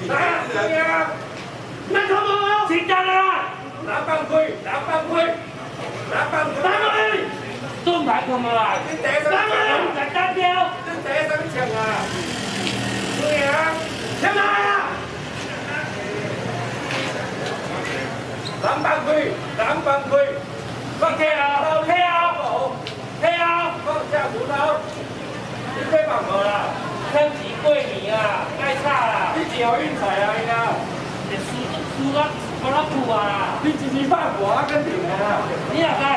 来啊！来啊！ 那他们请假啦！ 拿棒推，拿棒推，拿棒推。 拿去！都唔係咁啊！ 你第一身搶啊！ 嚟單標！ 你第一身搶啊！對啊！ 搶啊！ 拿棒推，拿棒推。放聽啊！聽啊！聽啊！ 放下屠刀。你被绑何啦？ 槍子貴年啊，愛差啦！ 你幾有運財啊？你啊？ 你輸啊，我老苦啊！ 你自己犯法跟定啊！ 你也該。